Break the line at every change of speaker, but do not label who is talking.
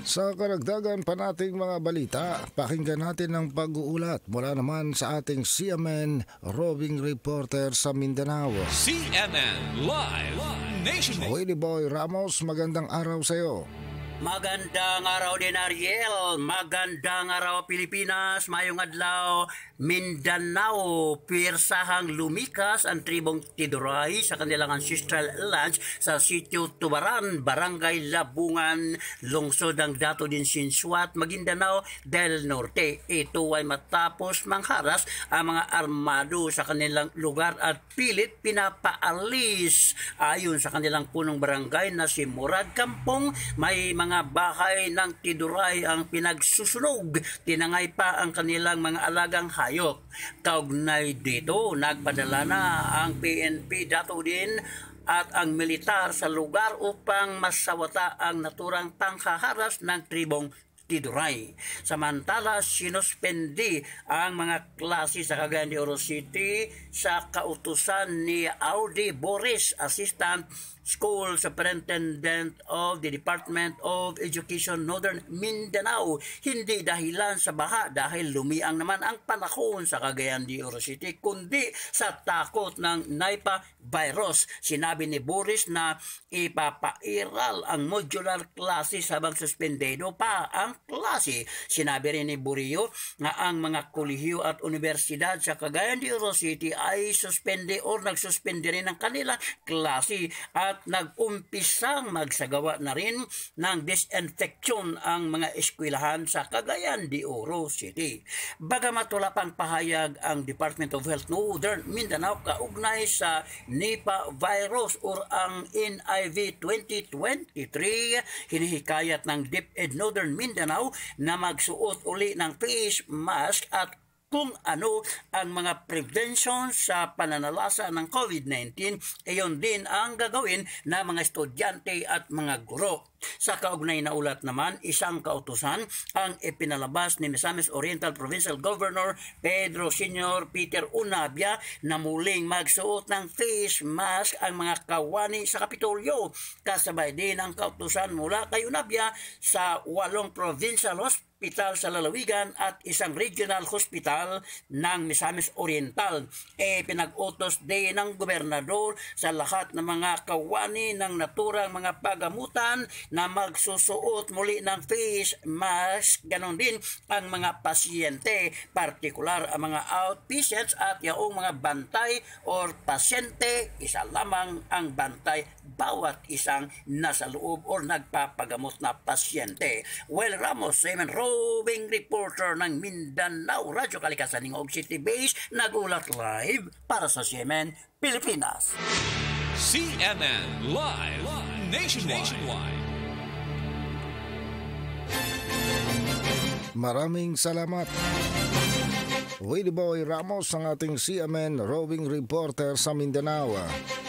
Sa karagdagan pa nating mga balita, pakinggan natin ang pag-uulat mula naman sa ating CMN roving reporter sa Mindanao.
CNN Live Nation.
Willie Boy Ramos, magandang araw sa iyo.
Magandang araw din, Ariel. Magandang araw, Pilipinas. Mayong adlaw, Mindanao. Pirsahang lumikas ang tribong Tiduray sa kanilang ancestral lands sa sitio Tubaran, Barangay Labungan, lungsod ng Dato din Sinsuat, Maguindanao del Norte. Ito ay matapos mangharas ang mga armado sa kanilang lugar at pilit pinapaalis. Ayon sa kanilang punong barangay na si Murad Kampong, may mga bahay ng Tiduray ang pinagsusunog. Tinangay pa ang kanilang mga alagang hayop. Kaugnay dito, nagpadala na ang PNP Dato din at ang militar sa lugar upang masawata ang naturang panghaharas ng tribong Tiduray. Samantala, sinuspende ang mga klase sa Cagayan de Oro City sa kautusan ni Audi Boris, Assistant School Superintendent of the Department of Education Northern Mindanao. Hindi dahilan sa baha dahil lumiang naman ang panahon sa Cagayan de Oro City, kundi sa takot ng Nipah virus. Sinabi ni Boris na ipapairal ang modular classes habang suspendido pa ang klase. Sinabi rin ni Burillo na ang mga kolehiyo at universidad sa Cagayan de Oro City ay suspende o nagsuspende rin ng kanilang klase at nag-umpisang magsagawa na rin ng disinfection ang mga eskwelahan sa Cagayan de Oro City. Bagamat wala pang pahayag ang Department of Health Northern Mindanao kaugnay sa Nipah virus o ang NIV 2023, hinihikayat ng DepEd Northern Mindanao na magsuot uli ng face mask at kung ano ang mga prevention sa pananalasa ng COVID-19, iyon din ang gagawin ng mga estudyante at mga guro. Sa kaugnay na ulat naman, isang kautusan ang ipinalabas ni Misamis Oriental Provincial Governor Pedro Sr. Peter Unabia na muling magsuot ng face mask ang mga kawani sa Kapitolyo. Kasabay din ang kautusan mula kay Unabia sa 8 provincial hospital sa lalawigan at isang regional hospital ng Misamis Oriental. Pinag-utos din ng gobernador sa lahat ng mga kawani ng naturang mga pagamutan na magsusuot muli ng face mask. Ganon din ang mga pasyente, partikular ang mga outpatients at yaong mga bantay or pasyente, isa lamang ang bantay bawat isang nasa loob o nagpapagamot na pasyente. Well, Ramos, Semen roving reporter ng Mindanao Radyo Kalikasan ng Og City Base, nagulat live para sa Semen Pilipinas.
CNN Live Nationwide.
Maraming salamat. Willie Boy Ramos, ang ating CMN roving reporter sa Mindanao.